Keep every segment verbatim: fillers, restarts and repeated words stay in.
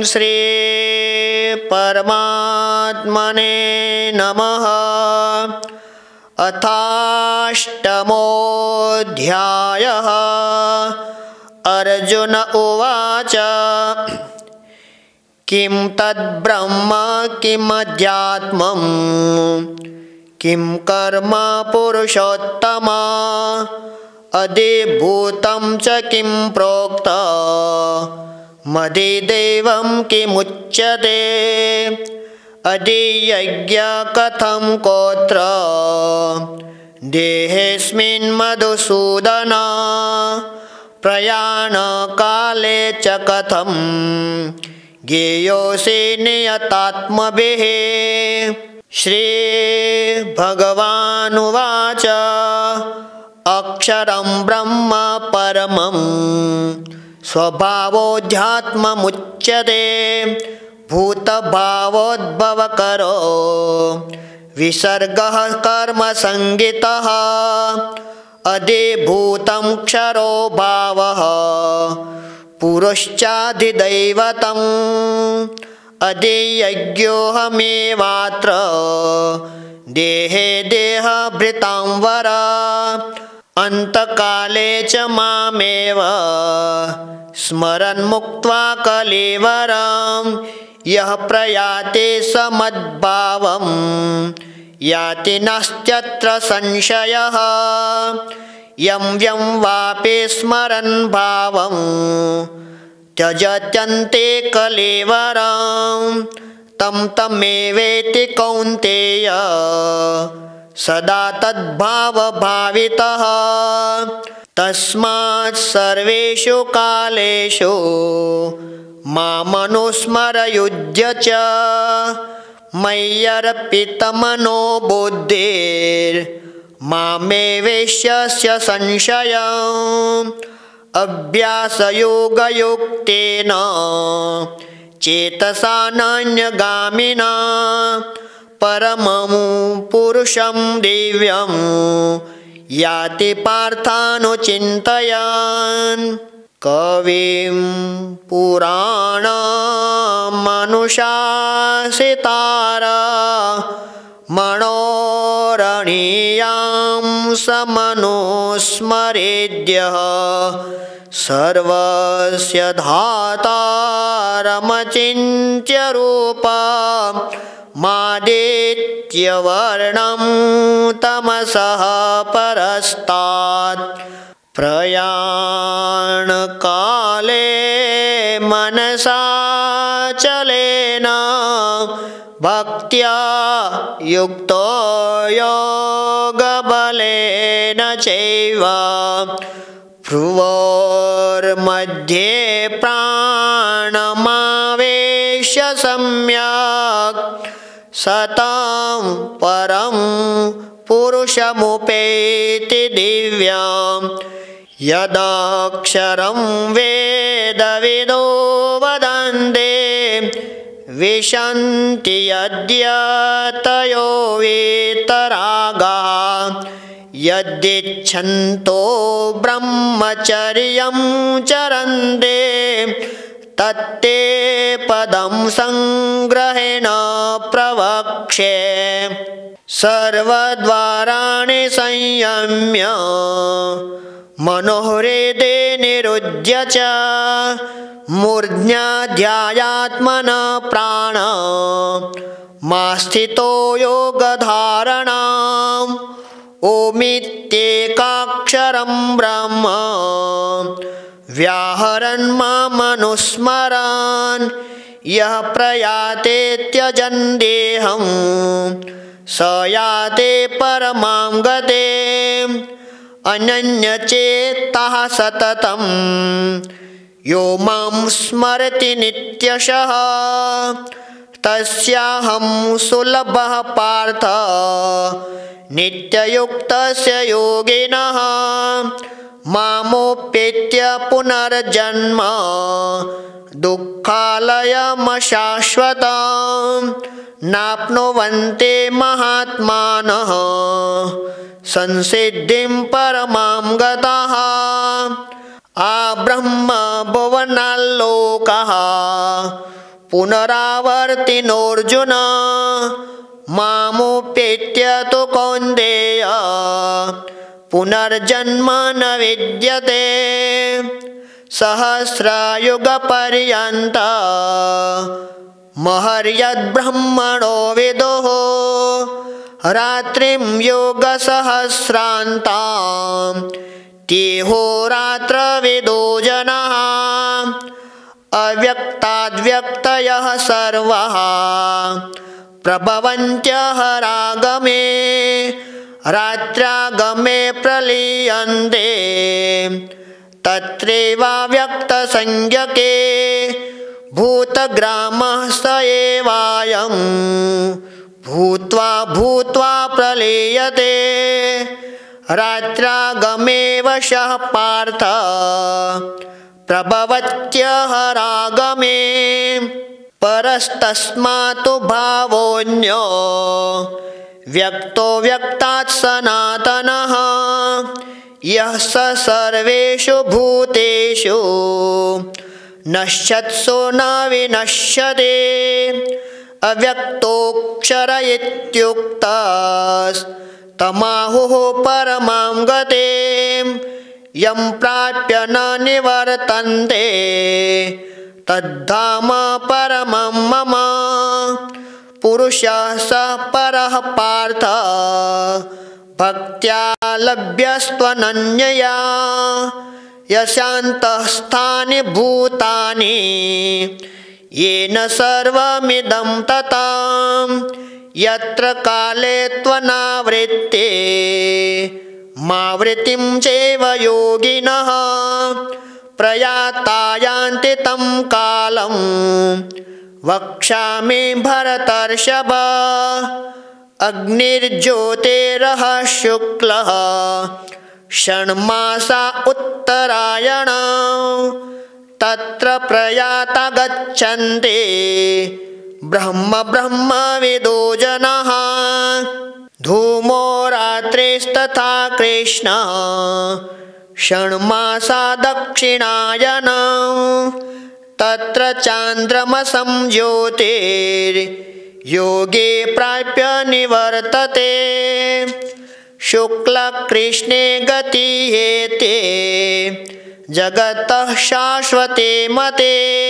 श्री परमात्मने नमः। अथाष्टमोऽध्यायः। अर्जुन उवाच किं तद्ब्रह्म किमध्यात्मं किं कर्म पुरुषोत्तम अधिभूतं च किं प्रोक्तम् मदिदेवं किमुच्यते अधियज्ञः कथं कोत्र देहेऽस्मिन् मधुसूदन प्रयाणकाले च कथं ज्ञेयोऽसि नियतात्मभिः। श्रीभगवानुवाच अक्षरं ब्रह्म परमं स्वभावोऽध्यात्ममुच्यते भूतभावोद्भवकरो विसर्गः कर्मसंज्ञितः अधिभूतं क्षरो भावः पुरुश्चाधिदैवतम् अधियज्ञोऽहमेवात्र देहे देहभृतां वर अन्तकाले च मामेव स्मरन् मुक्त्वा कलेवरं यः प्रयाते स मद्भावं याति नास्त्यत्र संशयः। यं यं वापि स्मरन् भावं त्यजत्यन्ते कलेवरं तं तमेवेति कौन्तेय सदा तद्भावभावितः। तस्मात् सर्वेषु कालेषु मामनुस्मरयुध्य च मय्यर्पितमनो बुद्धिर्मामेवेश्यस्य संशयम् अभ्यासयोगयुक्तेन चेतसा नान्यगामिना परमं पुरुषं दिव्यं याति पार्थानुचिन्तयन्। कविं पुराणमनुशासितार मनोरणीयां समनुस्मरेद्यः सर्वस्य धातारमचिन्त्य रूपं मादित्यवर्णं तमसः परस्तात् प्रयाणकाले मनसा चलेन भक्त्या युक्तो योगबलेन चैव भ्रुवोर्मध्ये प्राणमावेश्य सम्यक् सतं परं पुरुषमुपैति दिव्यं यदक्षरं वेदविदो वदन्ते विशन्ति यद्यतयो वीतरागाः यदिच्छन्तो ब्रह्मचर्यं चरन्ते तत्ते पदं संग्रहेण प्रवक्ष्ये। सर्वद्वाराणि संयम्य मनोहृदे निरुध्य च मूर्ध्याध्यायात्मनः प्राण मास्थितो योगधारणाम् ओमित्येकाक्षरं ब्रह्म व्याहरन् मामनुस्मरन् यः प्रयाते त्यजन् देहं स याते परमां गतिम् अनन्यचेत्तः सततं यो मां स्मरति नित्यशः तस्याहं सुलभः पार्थ नित्ययुक्तस्य योगिनः मामोपेत्य पुनर्जन्म दुःखालयमशाश्वतं नाप्नुवन्ते महात्मानः संसिद्धिं परमां गतः। आब्रह्म भुवनाल्लोकः पुनरावर्तिनोऽर्जुन मामुपेत्य तु कौन्तेय पुनर्जन्म न विद्यते सहस्रयुगपर्यन्तं महर्यद्ब्रह्मणो विदुः रात्रिं योगसहस्रान्तां तिहोरात्रविदो जनाः अव्यक्ताद्व्यक्तयः सर्वाः प्रभवन्त्यः रागमे रात्र्यागमे प्रलीयन्ते तत्रैवाव्यक्तसंज्ञके भूतग्रामः स एवायं भूत्वा भूत्वा प्रलीयते रात्र्यागमे वशः पार्थ प्रभवत्यः रागमे परस्तस्मात् भावोऽन्यो व्यक्तो व्यक्तात् सनातनः यः स सर्वेषु भूतेषु नश्यत्सु न विनश्यते अव्यक्तोऽक्षर इत्युक्तस्तमाहुः परमां गतिं यं प्राप्य न निवर्तन्ते तद्धाम परमं मम पुरुषः स परः पार्थ भक्त्या लभ्यस्त्वनन्यया यस्यान्तःस्थानि भूतानि येन सर्वमिदं ततं यत्र काले त्वनावृत्ते मावृत्तिं चैव योगिनः प्रयाता यान्ति तं कालं वक्ष्यामि भरतर्षभ अग्निर्ज्योतिरः शुक्लः षण्मासा उत्तरायण तत्र प्रयाता गच्छन्ति ब्रह्म ब्रह्मविदो जनाः धूमो रात्रिस्तथा कृष्णः षण्मासा दक्षिणायन तत्र चान्द्रमसं ज्योतिर्योगे प्राप्य निवर्तते शुक्लकृष्णे गतिहेते जगतः शाश्वते मते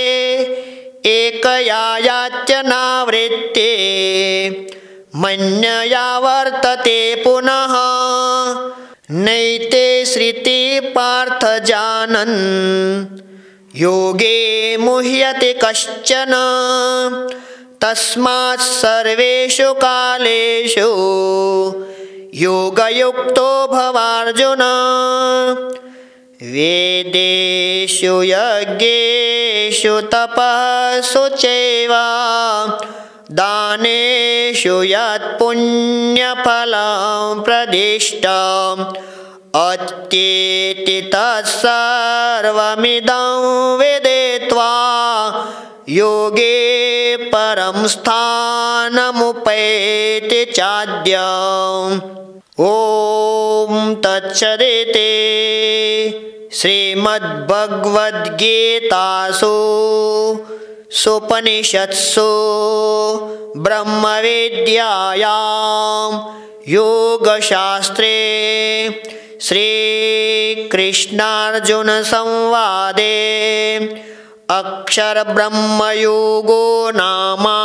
एकया यात्यनावृत्ते मन्यया वर्तते पुनः नैते श्रुति पार्थ जानन् योगे मुह्यते कश्चन तस्मात् सर्वेषु कालेषु योगयुक्तो भवार्जुन वेदेषु यज्ञेषु तपःसु चैव दानेषु यत् पुण्यफलं प्रदिष्टम् अत्येति तत्सर्वमिदं विदित्वा योगे परं स्थानमुपैति चाद्यम् ॐ तत्सदिति श्रीमद्भगवद्गीतासु उपनिषत्सु ब्रह्मविद्यायां योगशास्त्रे श्रीकृष्णार्जुनसंवादे अक्षरब्रह्मयोगो नाम